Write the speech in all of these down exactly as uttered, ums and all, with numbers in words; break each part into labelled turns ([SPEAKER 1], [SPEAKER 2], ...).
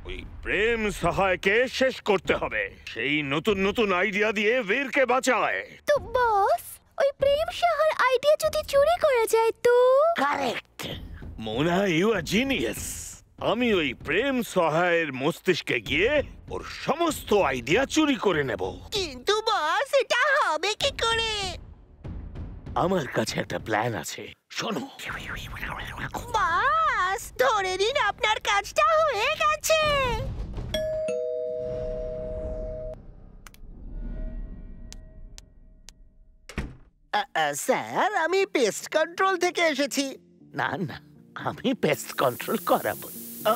[SPEAKER 1] ওই প্রেম সহায়কে শেষ করতে হবে। সেই নতুন নতুন আইডিয়া দিয়ে বীরকে বাঁচায়।
[SPEAKER 2] তো বস, ওই প্রেম সাহার আইডিয়া যদি চুরি করে যায় তো?
[SPEAKER 1] Correct Mona, you are genius. আমি ওই প্রেম সহায়ের মস্তিষ্কে গিয়ে ওর সমস্ত আইডিয়া চুরি করে নেব।
[SPEAKER 3] কিন্তু বস, এটা হবে কি করে?
[SPEAKER 1] আমার কাছে একটা প্ল্যান আছে, শোনো।
[SPEAKER 3] বস, ধরে নিন আপনার কাজটা হয়ে গেছে। স্যার, আমি পেস্ট কন্ট্রোল থেকে এসেছি।
[SPEAKER 1] না না, আমি পেস্ট কন্ট্রোল করাবো।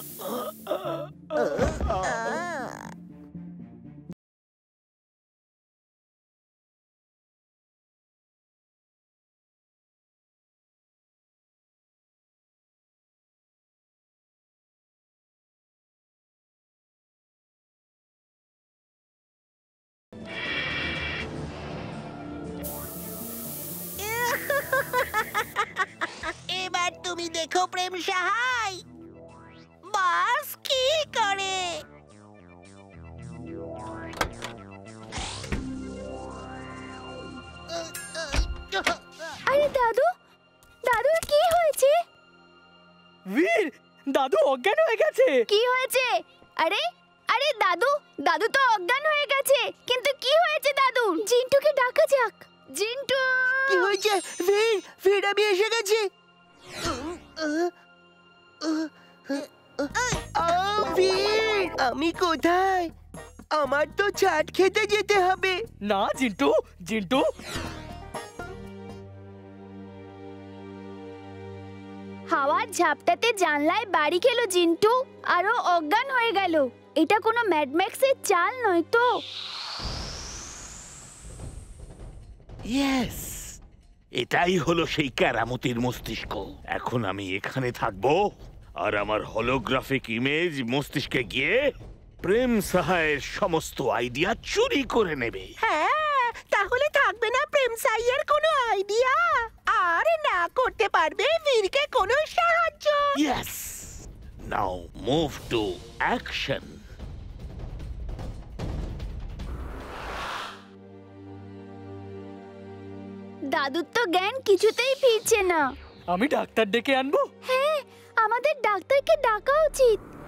[SPEAKER 3] এবার তুমি দেখো প্রেম সাহাই বস কি করে।
[SPEAKER 2] আরে দাদু, দাদুর কি হয়েছে?
[SPEAKER 4] বীর, দাদু অজ্ঞান হয়ে গেছে।
[SPEAKER 2] কি হয়েছে? আরে আরে দাদু, দাদু তো অজ্ঞান হয়ে গেছে, কিন্তু কি হয়েছে দাদু? জিন্টুকে ডাকা যাক। জিন্টু,
[SPEAKER 3] কি হয়েছে? বীর, বীর, আমি এসে গেছি। বীর, আমি কোথায়? আমার তো চাট খেতে যেতে হবে।
[SPEAKER 4] না জিন্টু, জিন্টু
[SPEAKER 2] হাওয়ার ঝাপটাতে জানলায় বাড়ি খেলো জিন্টু, আরো অজ্ঞান হয়ে গেল। এটা কোনো ম্যাডম্যাক্সের চাল নয় তো?
[SPEAKER 1] ইয়েস, এটাই হলো সেই কেরামতির মস্তিষ্ক। এখন আমি এখানে থাকবো আর আমার হলোগ্রাফিক ইমেজ মস্তিষ্কে গিয়ে প্রেম সাহায়ের সমস্ত আইডিয়া চুরি করে নেবে।
[SPEAKER 3] হ্যাঁ, তাহলে থাকবে না প্রেম সাইয়ের কোনো আইডিয়া, আর না করতে পারবে বীরকে কোনো সাহায্য।
[SPEAKER 1] Yes, now move to action.
[SPEAKER 2] দাদুর তো জ্ঞান কিছুতেই ফিরছে না।
[SPEAKER 4] আমি ডাক্তার ডেকে আনবো।
[SPEAKER 2] হ্যাঁ, আমাদের ডাক্তারকে ডাকা উচিত।